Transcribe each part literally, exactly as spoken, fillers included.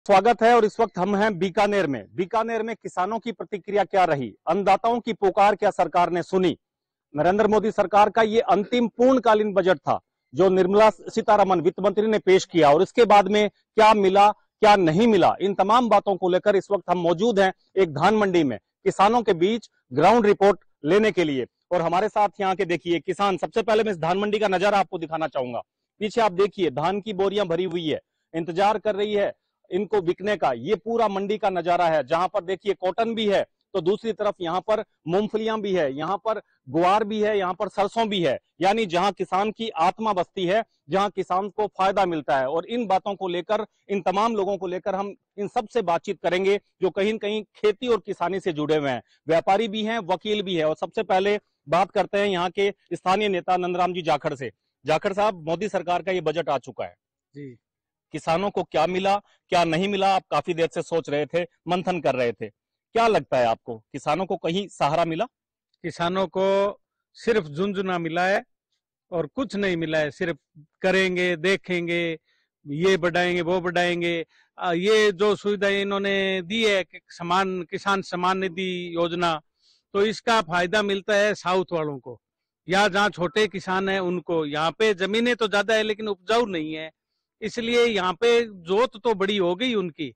स्वागत है और इस वक्त हम हैं बीकानेर में। बीकानेर में किसानों की प्रतिक्रिया क्या रही, अन्नदाताओं की पुकार क्या सरकार ने सुनी। नरेंद्र मोदी सरकार का ये अंतिम पूर्णकालीन बजट था जो निर्मला सीतारमण वित्त मंत्री ने पेश किया, और इसके बाद में क्या मिला क्या नहीं मिला, इन तमाम बातों को लेकर इस वक्त हम मौजूद हैं एक धान मंडी में किसानों के बीच ग्राउंड रिपोर्ट लेने के लिए। और हमारे साथ यहाँ के देखिए किसान, सबसे पहले मैं इस धान मंडी का नजारा आपको दिखाना चाहूंगा। पीछे आप देखिए धान की बोरियां भरी हुई है, इंतजार कर रही है इनको बिकने का। ये पूरा मंडी का नजारा है, जहां पर देखिए कॉटन भी है तो दूसरी तरफ यहाँ पर मूंगफलियां भी है, यहाँ पर गुआर भी है, यहाँ पर सरसों भी है। यानी जहां किसान की आत्मा बसती है, जहां किसान को फायदा मिलता है। और इन बातों को लेकर, इन तमाम लोगों को लेकर हम इन सब से बातचीत करेंगे जो कहीं न कहीं खेती और किसानी से जुड़े हुए हैं, व्यापारी भी हैं, वकील भी है। और सबसे पहले बात करते हैं यहाँ के स्थानीय नेता नंदराम जी जाखड़ से। जाखड़ साहब, मोदी सरकार का ये बजट आ चुका है जी, किसानों को क्या मिला क्या नहीं मिला, आप काफी देर से सोच रहे थे, मंथन कर रहे थे, क्या लगता है आपको किसानों को कहीं सहारा मिला? किसानों को सिर्फ झुंझुना मिला है और कुछ नहीं मिला है। सिर्फ करेंगे, देखेंगे, ये बढ़ाएंगे, वो बढ़ाएंगे। आ, ये जो सुविधा इन्होंने दी है कि समान किसान सम्मान निधि योजना, तो इसका फायदा मिलता है साउथ वालों को, या जहाँ छोटे किसान हैं उनको। यहाँ पे जमीनें तो ज्यादा है लेकिन उपजाऊ नहीं है, इसलिए यहाँ पे जोत तो बड़ी हो गई उनकी,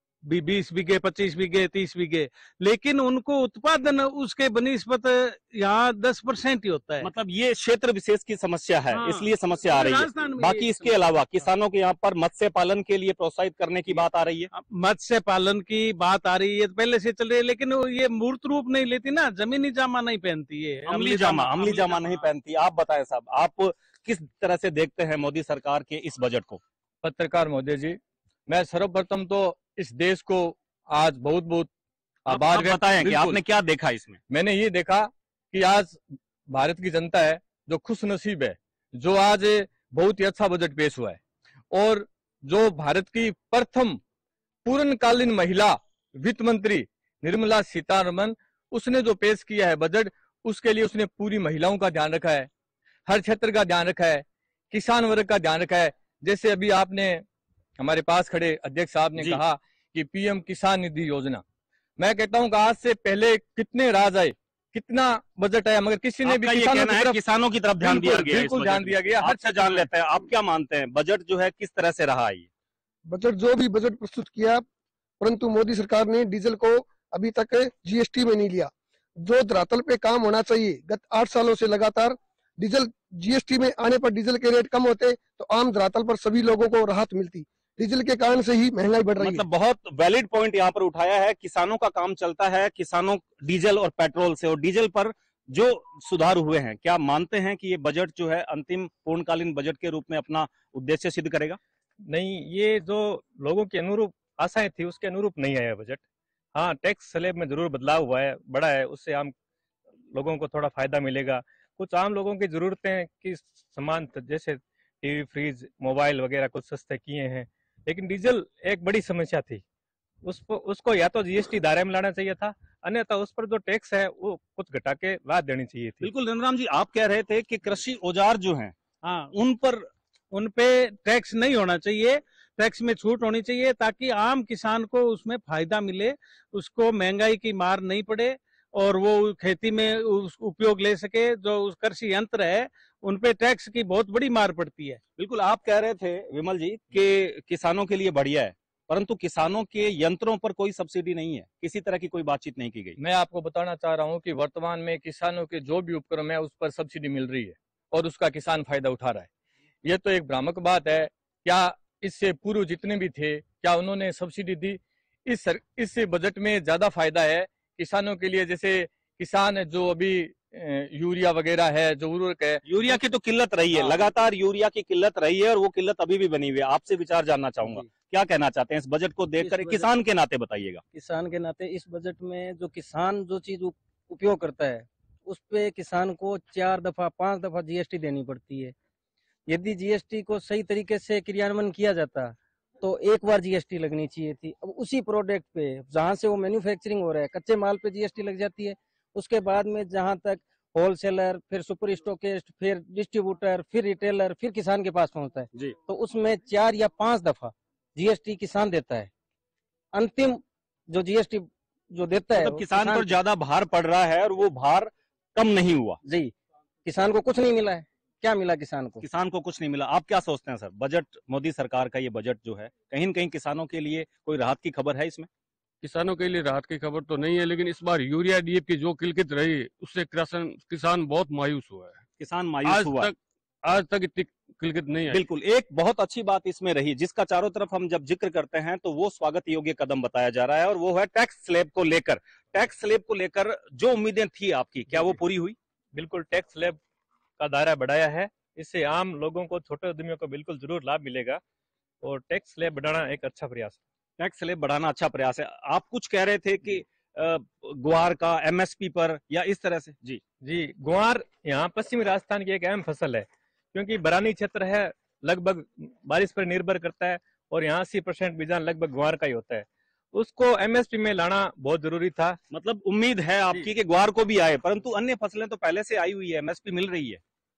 बीस बीघे, पच्चीस बीघे, तीस बीघे, लेकिन उनको उत्पादन उसके बनिस्बत यहाँ दस परसेंट ही होता है। मतलब ये क्षेत्र विशेष की समस्या है, हाँ, इसलिए समस्या आ रही है। बाकी इसके अलावा किसानों के यहाँ पर मत्स्य पालन के लिए प्रोत्साहित करने की बात आ रही है। मत्स्य पालन की बात आ रही है, पहले से चल रही है, लेकिन ये मूर्त रूप नहीं लेती ना, जमीनी जामा नहीं पहनती है, अमली जामा अमली जामा नहीं पहनती। आप बताएं साहब, आप किस तरह से देखते हैं मोदी सरकार के इस बजट को? पत्रकार महोदय जी, मैं सर्वप्रथम तो इस देश को आज बहुत बहुत आभार व्यक्त बताएं कि आपने क्या देखा इसमें। मैंने ये देखा कि आज भारत की जनता है जो खुश नसीब है, जो आज बहुत ही अच्छा बजट पेश हुआ है। और जो भारत की प्रथम पूर्णकालीन महिला वित्त मंत्री निर्मला सीतारमण, उसने जो पेश किया है बजट, उसके लिए उसने पूरी महिलाओं का ध्यान रखा है, हर क्षेत्र का ध्यान रखा है, किसान वर्ग का ध्यान रखा है। जैसे अभी आपने हमारे पास खड़े अध्यक्ष साहब ने कहा कि पीएम किसान निधि योजना, मैं कहता हूं कि आज से पहले कितने राज आए, कितना बजट आया, मगर किसी ने भी किसानों की तरफ किसानों की तरफ ध्यान दिया गया, बिल्कुल ध्यान दिया गया। हर से जान लेते हैं, आप क्या मानते हैं बजट जो है किस तरह से रहा है? बजट जो भी बजट प्रस्तुत किया, परंतु मोदी सरकार ने डीजल को अभी तक जीएसटी में नहीं लिया। जो धरातल पे काम होना चाहिए, गत आठ सालों से लगातार डीजल जीएसटी में आने पर डीजल के रेट कम होते तो आम धरातल पर सभी लोगों को राहत मिलती। डीजल के कारण से ही महंगाई बढ़ रही मतलब है। बहुत वैलिड पॉइंट यहाँ पर उठाया है। किसानों का काम चलता है किसानों डीजल और पेट्रोल से, और डीजल पर जो सुधार हुए हैं, क्या मानते हैं कि ये बजट जो है अंतिम पूर्णकालीन बजट के रूप में अपना उद्देश्य सिद्ध करेगा? नहीं, ये जो लोगों की अनुरूप आशाएं थी उसके अनुरूप नहीं आया बजट। हाँ, टैक्स स्लैब में जरूर बदलाव हुआ है, बड़ा है, उससे आम लोगों को थोड़ा फायदा मिलेगा। कुछ आम लोगों की जरूरतें की सामान जैसे टीवी, फ्रिज, मोबाइल वगैरह कुछ सस्ते किए हैं, लेकिन डीजल एक बड़ी समस्या थी। उसको उसको या तो जीएसटी दायरे में लाना चाहिए था, अन्यथा उस पर जो टैक्स है वो कुछ घटा के लाद देनी चाहिए थी। बिल्कुल नंदराम जी, आप कह रहे थे कि कृषि औजार जो हैं, हाँ, उन पर उन पे टैक्स नहीं होना चाहिए, टैक्स में छूट होनी चाहिए, ताकि आम किसान को उसमें फायदा मिले, उसको महंगाई की मार नहीं पड़े और वो खेती में उस उपयोग ले सके। जो उस कृषि यंत्र है उन पे टैक्स की बहुत बड़ी मार पड़ती है। बिल्कुल आप कह रहे थे विमल जी कि किसानों के लिए बढ़िया है, परंतु किसानों के यंत्रों पर कोई सब्सिडी नहीं है, किसी तरह की कोई बातचीत नहीं की गई। मैं आपको बताना चाह रहा हूं कि वर्तमान में किसानों के जो भी उपकरण है उस पर सब्सिडी मिल रही है और उसका किसान फायदा उठा रहा है। ये तो एक भ्रामक बात है। क्या इससे पूर्व जितने भी थे, क्या उन्होंने सब्सिडी दी? इस इस बजट में ज्यादा फायदा है किसानों के लिए। जैसे किसान जो अभी यूरिया वगैरह है, जो उर्वरक है, यूरिया की तो किल्लत रही है, लगातार यूरिया की किल्लत रही है और वो किल्लत अभी भी बनी हुई है। आपसे विचार जानना चाहूंगा, क्या कहना चाहते हैं इस बजट को देखकर, किसान के नाते बताइएगा। किसान के नाते इस बजट में जो किसान जो चीज उपयोग करता है उस पे किसान को चार दफा पांच दफा जीएसटी देनी पड़ती है। यदि जीएसटी को सही तरीके से क्रियान्वयन किया जाता तो एक बार जीएसटी लगनी चाहिए थी। अब उसी प्रोडक्ट पे जहां से वो मैन्युफैक्चरिंग हो रहा है, कच्चे माल पे जीएसटी लग जाती है। उसके बाद में जहां तक होलसेलर, फिर सुपर स्टॉकिस्ट, फिर डिस्ट्रीब्यूटर, फिर रिटेलर, फिर किसान के पास पहुंचता है, जी। तो उसमें चार या पांच दफा जीएसटी किसान देता है। अंतिम जो जीएसटी जो देता है मतलब वो किसान पर ज्यादा भार पड़ रहा है और वो भार कम नहीं हुआ। जी, किसान को कुछ नहीं मिला है। क्या मिला किसान को? किसान को कुछ नहीं मिला। आप क्या सोचते हैं सर, बजट, मोदी सरकार का ये बजट जो है, कहीं न कहीं किसानों के लिए कोई राहत की खबर है इसमें? किसानों के लिए राहत की खबर तो नहीं है, लेकिन इस बार यूरिया डीएपी जो किल्लत रही उससे किसान किसान बहुत मायूस हुआ है। किसान मायूस आज हुआ तक आज तक इतनी किल्लत नहीं आई। बिल्कुल। एक बहुत अच्छी बात इसमें रही जिसका चारों तरफ हम जब जिक्र करते हैं तो वो स्वागत योग्य कदम बताया जा रहा है, और वो है टैक्स स्लैब को लेकर। टैक्स स्लैब को लेकर जो उम्मीदें थी आपकी, क्या वो पूरी हुई? बिल्कुल, टैक्स स्लैब का दायरा बढ़ाया है, इससे आम लोगों को, छोटे उद्यमियों को बिल्कुल जरूर लाभ मिलेगा, और टैक्स स्लैब बढ़ाना एक अच्छा प्रयास है। टैक्स स्लैब बढ़ाना अच्छा प्रयास है। आप कुछ कह रहे थे कि ग्वार का एमएसपी पर या इस तरह से? जी जी, ग्वार यहाँ पश्चिमी राजस्थान की एक अहम फसल है, क्योंकि बरानी क्षेत्र है, लगभग बारिश पर निर्भर करता है, और यहाँ अस्सी परसेंट बीजान लगभग ग्वार का ही होता है। उसको एमएसपी में लाना बहुत जरूरी था। मतलब उम्मीद है आपकी कि ग्वार को भी आए, परंतु अन्य फसलें तो पहले से आई हुई है, एमएसपी मिल रही है।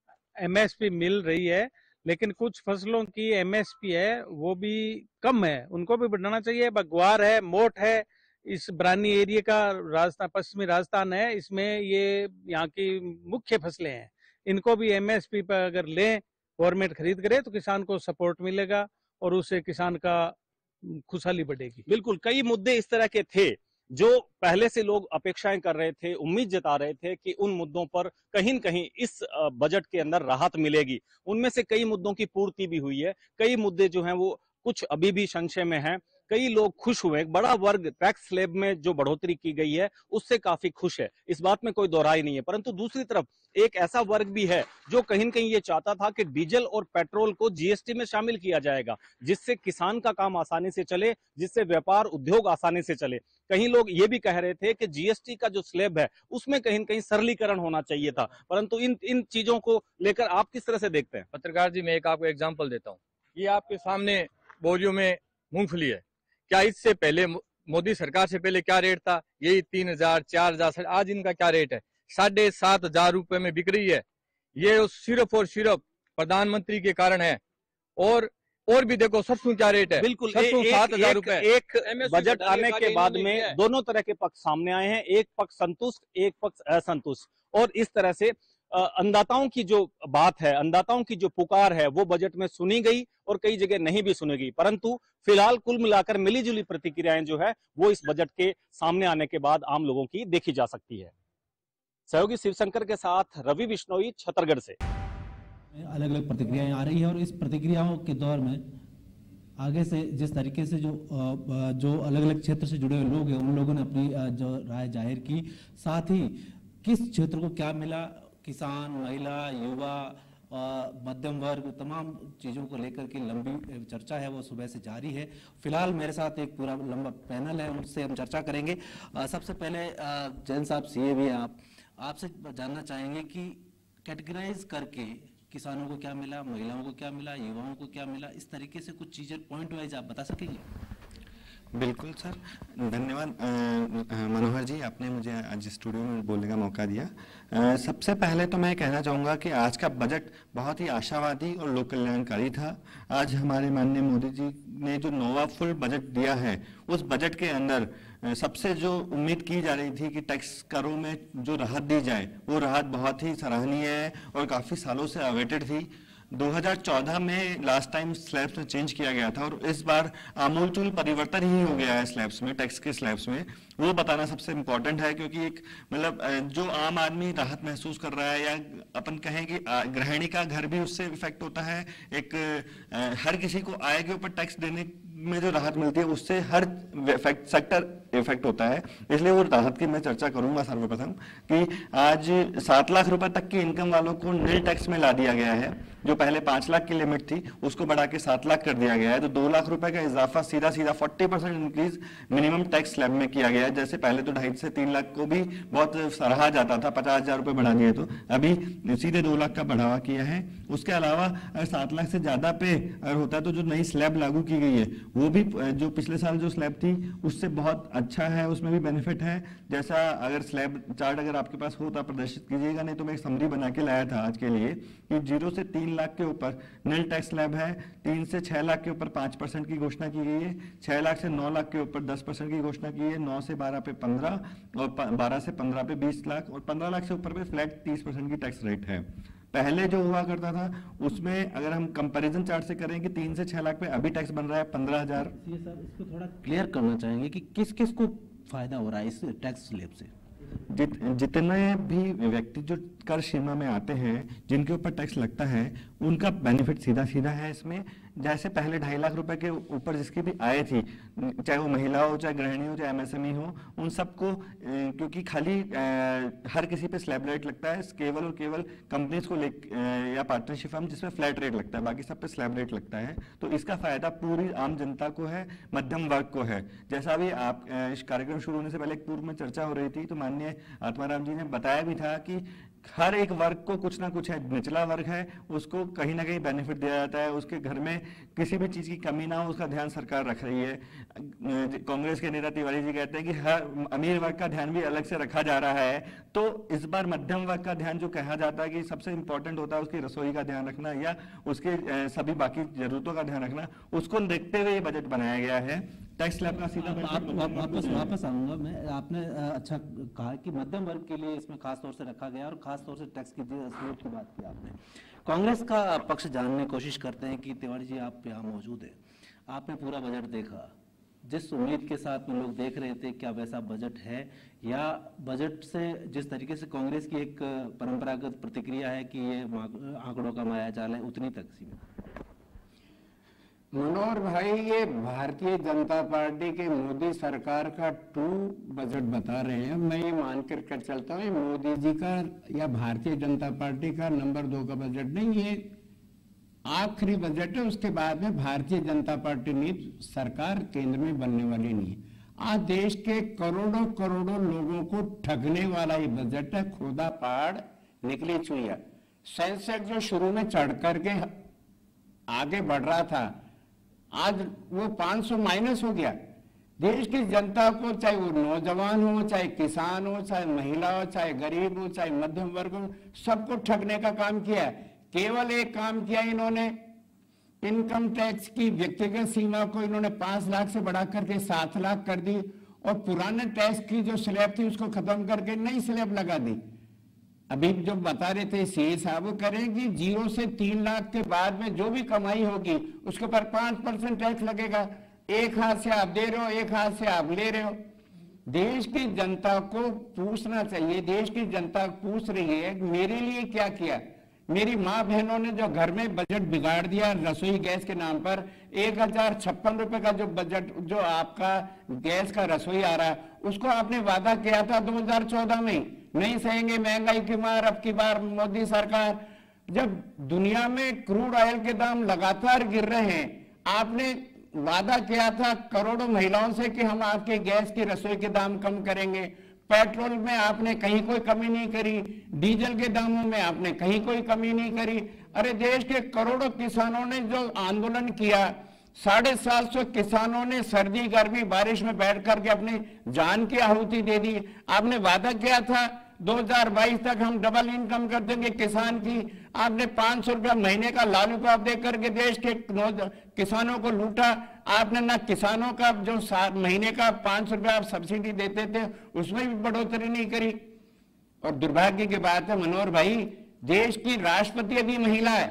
एमएसपी मिल रही है, लेकिन कुछ फसलों की एमएसपी है वो भी कम है, उनको भी बढ़ाना चाहिए। ग्वार है, मोट है, इस बरानी एरिया का राजस्थान, पश्चिमी राजस्थान है, इसमें ये यहाँ की मुख्य फसलें हैं। इनको भी एमएसपी पर अगर लें, गवर्नमेंट खरीद करे तो किसान को सपोर्ट मिलेगा और उससे किसान का खुशहाली बढ़ेगी। बिल्कुल। कई मुद्दे इस तरह के थे जो पहले से लोग अपेक्षाएं कर रहे थे, उम्मीद जता रहे थे कि उन मुद्दों पर कहीं न कहीं इस बजट के अंदर राहत मिलेगी। उनमें से कई मुद्दों की पूर्ति भी हुई है, कई मुद्दे जो हैं वो कुछ अभी भी संशय में हैं। कई लोग खुश हुए, बड़ा वर्ग टैक्स स्लैब में जो बढ़ोतरी की गई है उससे काफी खुश है, इस बात में कोई दोहराई नहीं है। परंतु दूसरी तरफ एक ऐसा वर्ग भी है जो कहीं न कहीं ये चाहता था कि डीजल और पेट्रोल को जीएसटी में शामिल किया जाएगा, जिससे किसान का काम आसानी से चले, जिससे व्यापार उद्योग आसानी से चले। कहीं लोग ये भी कह रहे थे कि जीएसटी का जो स्लैब है उसमें कहीं न कहीं सरलीकरण होना चाहिए था। परंतु इन इन चीजों को लेकर आप किस तरह से देखते हैं? पत्रकार जी, मैं एक आपको एग्जाम्पल देता हूँ। ये आपके सामने बोरियों में मूंगफली है। क्या इससे पहले, मोदी सरकार से पहले क्या रेट था? यही तीन हजार चार हजार आज इनका क्या रेट है? साढ़े सात हजार रुपए में बिक रही है। ये सिर्फ और सिर्फ प्रधानमंत्री के कारण है। और और भी देखो, सरसों क्या रेट है? बिल्कुल। सरसों सात हजार रुपए। एक बजट आने के बाद में दोनों तरह के पक्ष सामने आए हैं, एक पक्ष संतुष्ट, एक पक्ष असंतुष्ट, और इस तरह से अन्नदाताओं की जो बात है, अन्नदाताओं की जो पुकार है वो बजट में सुनी गई और कई जगह नहीं भी सुनी गई। परंतु फिलहाल कुल मिलाकर मिलीजुली प्रतिक्रियाएं जो है वो इस बजट के सामने आने के बाद आम लोगों की देखी जा सकती है। सहयोगी शिवशंकर के साथ रवि बिश्नोई, छतरगढ़ से। अलग अलग प्रतिक्रियाएं आ रही है, और इस प्रतिक्रियाओं के दौर में आगे से जिस तरीके से जो जो अलग अलग क्षेत्र से जुड़े हुए लोग हैं उन लोगों ने अपनी जो राय जाहिर की, साथ ही किस क्षेत्र को क्या मिला, किसान, महिला, युवा, मध्यम वर्ग, तमाम चीज़ों को लेकर के लंबी चर्चा है वो सुबह से जारी है। फिलहाल मेरे साथ एक पूरा लंबा पैनल है, उनसे हम चर्चा करेंगे। आ, सबसे पहले जैन साहब, सीए भी हैं आप, आपसे जानना चाहेंगे कि कैटेगराइज करके किसानों को क्या मिला, महिलाओं को क्या मिला, युवाओं को क्या मिला, इस तरीके से कुछ चीज़ें पॉइंट वाइज आप बता सकेंगे? बिल्कुल सर, धन्यवाद मनोहर जी, आपने मुझे आज स्टूडियो में बोलने का मौका दिया। आ, सबसे पहले तो मैं कहना चाहूँगा कि आज का बजट बहुत ही आशावादी और लोक कल्याणकारी था। आज हमारे माननीय मोदी जी ने जो नोवा फुल बजट दिया है, उस बजट के अंदर सबसे जो उम्मीद की जा रही थी कि टैक्स करों में जो राहत दी जाए, वो राहत बहुत ही सराहनीय है और काफ़ी सालों से अवेटेड थी। दो हज़ार चौदह में लास्ट टाइम स्लैब्स में चेंज किया गया था और इस बार आमूलचूल परिवर्तन ही हो गया है स्लैब्स में, टैक्स के स्लैब्स में। वो बताना सबसे इम्पोर्टेंट है, क्योंकि एक मतलब जो आम आदमी राहत महसूस कर रहा है, या अपन कहें कि गृहिणी का घर भी उससे इफेक्ट होता है। एक हर किसी को आय के ऊपर टैक्स देने में जो राहत मिलती है उससे हर सेक्टर इफेक्ट होता है। इसलिए वो राहत की मैं चर्चा करूंगा सर्वप्रथम कि आज सात लाख रुपए तक की इनकम वालों को नील टैक्स में ला दिया गया है। जो पहले पांच लाख की लिमिट थी उसको बढ़ा के सात लाख कर दिया गया है। तो दो लाख रुपए का इजाफा सीधा सीधा forty percent increase minimum tax slab में किया गया है। जैसे पहले तो ढाई से तीन लाख को भी बहुत सराहा जाता था, पचास हजार रुपए बढ़ा दिए, तो अभी सीधे दो लाख का बढ़ावा किया है। उसके अलावा अगर सात लाख से ज्यादा पे अगर होता है तो जो नई स्लैब लागू की गई है वो भी जो पिछले साल जो स्लैब थी उससे बहुत अच्छा है, उसमें भी बेनिफिट है। जैसा अगर स्लैब चार्ट अगर आपके पास हो तो प्रदर्शित कीजिएगा, नहीं तो मैं एक समरी बना के लाया था आज के लिए कि जीरो से तीन तीन लाख के ऊपर नील टैक्स स्लैब है। तीन से छह लाख के ऊपर पांच परसेंट की घोषणा की गई है। छह लाख से नौ लाख के ऊपर दस परसेंट की घोषणा की है। नौ से बारह पे पंद्रह और बारह से पंद्रह पे बीस लाख और पंद्रह लाख से ऊपर पे फ्लैट तीस परसेंट की टैक्स रेट है। पहले जो हुआ करता था उसमें अगर हम कंपैरिजन चार्ट से करें कि तीन से छह लाख पे अभी टैक्स बन रहा है पंद्रह हजार। इसको थोड़ा क्लियर करना चाहेंगे कि किस किस को फायदा हो रहा है इस टैक्स स्लैब से? जित, जितने भी व्यक्ति जो कर सीमा में आते हैं जिनके ऊपर टैक्स लगता है उनका बेनिफिट सीधा सीधा है इसमें। जैसे पहले ढाई लाख रुपए के ऊपर जिसकी भी आय थी, चाहे वो महिला हो, चाहे गृहिणी हो, चाहे एमएसएमई हो, उन सबको क्योंकि खाली हर किसी पे स्लैब रेट लगता है, केवल और केवल कंपनीज को ले या पार्टनरशिप फर्म जिसमें फ्लैट रेट लगता है, बाकी सब पे स्लैब रेट लगता है। तो इसका फायदा पूरी आम जनता को है, मध्यम वर्ग को है। जैसा अभी आप इस कार्यक्रम शुरू होने से पहले एक पूर्व में चर्चा हो रही थी तो माननीय आत्माराम जी ने बताया भी था कि हर एक वर्ग को कुछ ना कुछ है। निचला वर्ग है उसको कहीं ना कहीं बेनिफिट दिया जाता है, उसके घर में किसी भी चीज की कमी ना हो उसका ध्यान सरकार रख रही है। कांग्रेस के नेता तिवारी जी कहते हैं कि हर अमीर वर्ग का ध्यान भी अलग से रखा जा रहा है। तो इस बार मध्यम वर्ग का ध्यान जो कहा जाता है कि सबसे इंपॉर्टेंट होता है उसकी रसोई का ध्यान रखना या उसके सभी बाकी जरूरतों का ध्यान रखना, उसको देखते हुए ये बजट बनाया गया है। टैक्स स्लैब का सीधा वापस वापस आऊंगा मैं। आपने अच्छा कहा कि मध्यम वर्ग के लिए इसमें खास तौर से रखा गया और खास तौर से टैक्स की स्लैब की बात की आपने। कांग्रेस का पक्ष जानने की कोशिश करते हैं कि तिवारी जी आप यहाँ मौजूद है, आपने पूरा बजट देखा, जिस उम्मीद के साथ में लोग देख रहे थे क्या वैसा बजट है या बजट से जिस तरीके से कांग्रेस की एक परंपरागत प्रतिक्रिया है कि ये आंकड़ों का मायाजाल है उतनी तक सीमित? मनोहर भाई, ये भारतीय जनता पार्टी के मोदी सरकार का ट्रू बजट बता रहे हैं। मैं ये मान कर कर चलता हूँ मोदी जी का या भारतीय जनता पार्टी का नंबर दो का बजट नहीं, ये आखिरी बजट है। उसके बाद में भारतीय जनता पार्टी नहीं, सरकार केंद्र में बनने वाली नहीं। आज देश के करोड़ों करोड़ों लोगों को ठगने वाला ये बजट है। खोदा पहाड़ निकली चुईया। सेंसेक्स जो शुरू में चढ़ करके आगे बढ़ रहा था आज वो पाँच सौ माइनस हो गया। देश की जनता को, चाहे वो नौजवान हो, चाहे किसान हो, चाहे महिला हो, चाहे गरीब हो, चाहे मध्यम वर्ग हो, सबको ठगने का काम किया है। केवल एक काम किया इन्होंने, इनकम टैक्स की व्यक्तिगत सीमा को इन्होंने पांच लाख से बढ़ा करके सात लाख कर दी और पुराने टैक्स की जो स्लैब थी उसको खत्म करके नई स्लैब लगा दी। अभी जो बता रहे थे सीए साहब, वो करेंगे जीरो से तीन लाख के बाद में जो भी कमाई होगी उसके ऊपर पांच परसेंट टैक्स लगेगा। एक हाथ से आप दे रहे हो, एक हाथ से आप ले रहे हो। देश की जनता को पूछना चाहिए, देश की जनता पूछ रही है मेरे लिए क्या किया। मेरी माँ बहनों ने जो घर में बजट बिगाड़ दिया रसोई गैस के नाम पर, एक हजार छप्पन रुपए का जो बजट जो आपका गैस का रसोई आ रहा है उसको आपने वादा किया था दो हजार चौदह में, नहीं सहेंगे महंगाई की मार। अब की बार मोदी सरकार, जब दुनिया में क्रूड ऑयल के दाम लगातार गिर रहे हैं, आपने वादा किया था करोड़ों महिलाओं से कि हम आपके गैस की रसोई के दाम कम करेंगे। पेट्रोल में आपने कहीं कोई कमी नहीं करी, डीजल के दामों में आपने कहीं कोई कमी नहीं करी। अरे देश के करोड़ों किसानों ने जो आंदोलन किया, साढ़े सात सौ किसानों ने सर्दी गर्मी बारिश में बैठ करके अपनी जान की आहुति दे दी। आपने वादा किया था दो हजार बाईस तक हम डबल इनकम कर देंगे किसान की। आपने पांच सौ रुपया महीने का लालूपाप दे करके देश के किसानों को लूटा। आपने ना किसानों का जो महीने का पांच सौ रुपया आप सब्सिडी देते थे उसमें भी बढ़ोतरी नहीं करी। और दुर्भाग्य की बात है मनोहर भाई, देश की राष्ट्रपति अभी महिला है,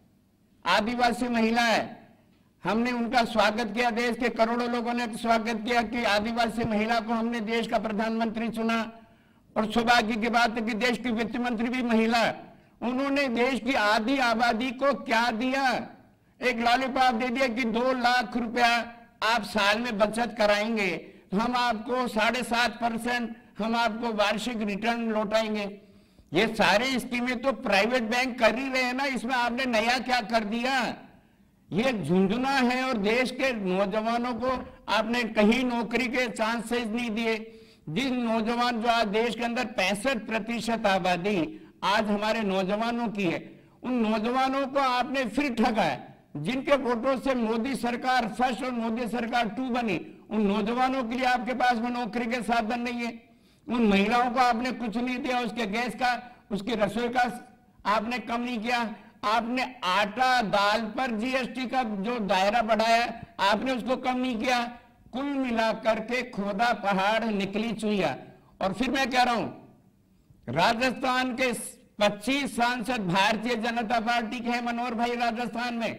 आदिवासी महिला है। हमने उनका स्वागत किया, देश के करोड़ों लोगों ने स्वागत किया कि आदिवासी महिला को हमने देश का प्रधानमंत्री चुना। और सौभाग्य की बात है कि देश की वित्त मंत्री भी महिला। उन्होंने देश की आधी आबादी को क्या दिया, एक लॉलीपॉप दे दिया कि दो लाख रुपया आप साल में बचत कराएंगे, हम आपको साढ़े सात परसेंट हम आपको वार्षिक रिटर्न लौटाएंगे। ये सारे स्कीमें तो प्राइवेट बैंक कर ही रहे हैं ना, इसमें आपने नया क्या कर दिया। ये झुंझुना है और देश के नौजवानों को आपने कहीं नौकरी के चांसेस नहीं दिए। जिन नौजवान जो आज देश के अंदर पैंसठ प्रतिशत आबादी आज हमारे नौजवानों की है, उन नौजवानों को आपने फिर ठगा है। जिनके वोटों से मोदी सरकार फर्स्ट और मोदी सरकार टू बनी, उन नौजवानों के लिए आपके पास में नौकरी के साधन नहीं है। उन महिलाओं को आपने कुछ नहीं दिया, उसके गैस का उसकी रसोई का आपने कम नहीं किया। आपने आटा दाल पर जीएसटी का जो दायरा बढ़ाया आपने उसको कम नहीं किया। कुल मिलाकर के खोदा पहाड़ निकली चुईया। और फिर मैं कह रहा हूं राजस्थान के पच्चीस सांसद भारतीय जनता पार्टी के हैं मनोहर भाई। राजस्थान में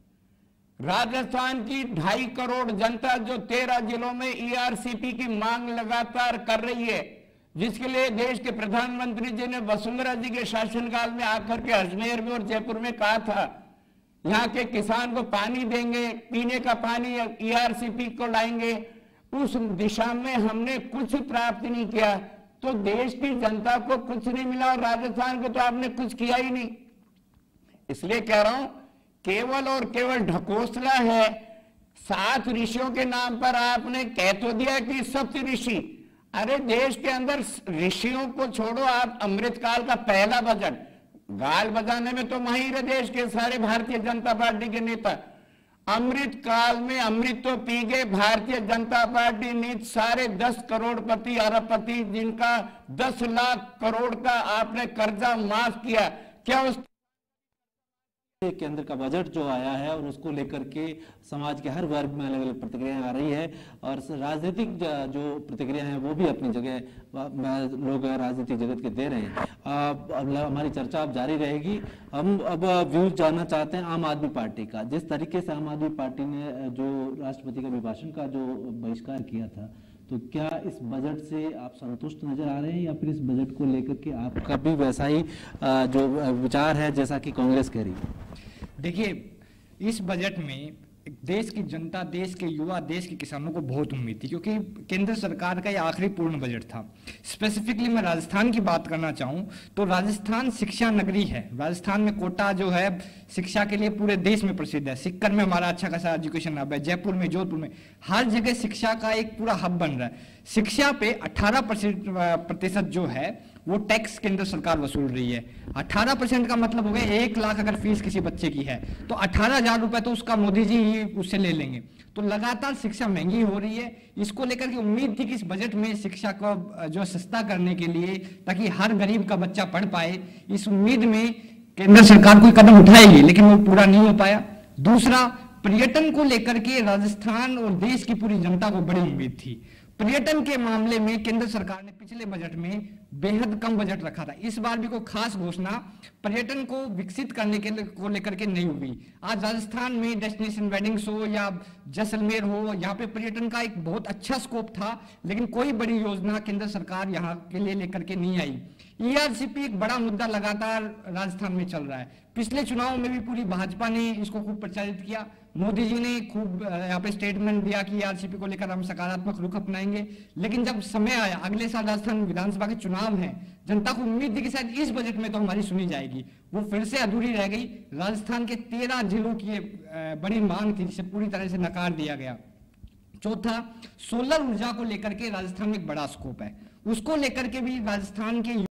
राजस्थान की ढाई करोड़ जनता जो तेरह जिलों में ईआरसीपी की मांग लगातार कर रही है, जिसके लिए देश के प्रधानमंत्री जी ने वसुंधरा जी के शासनकाल में आकर के अजमेर में और जयपुर में कहा था यहाँ के किसान को पानी देंगे, पीने का पानी ईआरसीपी को लाएंगे, उस दिशा में हमने कुछ प्राप्त नहीं किया। तो देश की जनता को कुछ नहीं मिला और राजस्थान को तो आपने कुछ किया ही नहीं। इसलिए कह रहा हूं केवल और केवल ढकोसला है। सात ऋषियों के नाम पर आपने कह तो दिया कि सप्त ऋषि, अरे देश के अंदर ऋषियों को छोड़ो, आप अमृतकाल का पहला बजट, गाल बजाने में तो माहिर है देश के सारे भारतीय जनता पार्टी के नेता। अमृत काल में अमृत तो पी गए भारतीय जनता पार्टी ने सारे दस करोड़पति अरबपति जिनका दस लाख करोड़ का आपने कर्जा माफ किया। क्या उस केंद्र का बजट जो आया है और उसको लेकर के समाज के हर वर्ग में अलग अलग प्रतिक्रियाएं आ रही है और राजनीतिक जो प्रतिक्रिया है वो भी अपनी जगह लोग राजनीतिक जगत के दे रहे हैं। अब हमारी चर्चा अब जारी रहेगी। हम अब व्यूज जानना चाहते हैं आम आदमी पार्टी का। जिस तरीके से आम आदमी पार्टी ने जो राष्ट्रपति का अभिभाषण का जो बहिष्कार किया था, तो क्या इस बजट से आप संतुष्ट नजर आ रहे हैं या फिर इस बजट को लेकर के आपका भी वैसा ही जो विचार है जैसा कि कांग्रेस कह रही है? देखिए, इस बजट में देश की जनता, देश के युवा, देश के किसानों को बहुत उम्मीद थी क्योंकि केंद्र सरकार का यह आखिरी पूर्ण बजट था। स्पेसिफिकली मैं राजस्थान की बात करना चाहूँ तो राजस्थान शिक्षा नगरी है। राजस्थान में कोटा जो है शिक्षा के लिए पूरे देश में प्रसिद्ध है। सिक्कर में हमारा अच्छा खासा एजुकेशन हब है, जयपुर में, जोधपुर में, हर जगह शिक्षा का एक पूरा हब बन रहा है। शिक्षा पे अठारह प्रतिशत जो है वो टैक्स केंद्र सरकार वसूल रही है। अठारह परसेंट का मतलब हो गया एक लाख अगर फीस किसी बच्चे की है तो अठारह हजार रुपए तो उसका मोदी जी ही उससे ले लेंगे। तो लगातार शिक्षा महंगी हो रही है। इसको लेकर के उम्मीद थी कि इस बजट में शिक्षा को जो सस्ता करने के लिए, ताकि हर गरीब का बच्चा पढ़ पाए, इस उम्मीद में केंद्र सरकार कोई कदम उठाएगी, लेकिन वो पूरा नहीं हो पाया। दूसरा, पर्यटन को लेकर के राजस्थान और देश की पूरी जनता को बड़ी उम्मीद थी। पर्यटन के मामले में केंद्र सरकार ने पिछले बजट में बेहद कम बजट रखा था। इस बार भी कोई खास घोषणा पर्यटन को विकसित करने के को लेकर के नहीं हुई। आज राजस्थान में डेस्टिनेशन वेडिंग्स हो या जैसलमेर हो, यहाँ पे पर्यटन का एक बहुत अच्छा स्कोप था, लेकिन कोई बड़ी योजना केंद्र सरकार यहाँ के लिए लेकर के नहीं आई। ईआरसीपी एक बड़ा मुद्दा लगातार राजस्थान में चल रहा है। पिछले चुनाव में भी पूरी भाजपा ने इसको खूब प्रचारित किया। मोदी जी ने खूब यहाँ पे स्टेटमेंट दिया कि ईआरसीपी को लेकर हम सकारात्मक रुख अपनाएंगे, लेकिन जब समय आया, अगले साल राजस्थान विधानसभा के चुनाव हैं, जनता को उम्मीद थी कि शायद इस बजट में तो हमारी सुनी जाएगी, वो फिर से अधूरी रह गई। राजस्थान के तेरह जिलों की बड़ी मांग थी जिसे पूरी तरह से नकार दिया गया। चौथा, सोलर ऊर्जा को लेकर के राजस्थान में एक बड़ा स्कोप है, उसको लेकर के भी राजस्थान के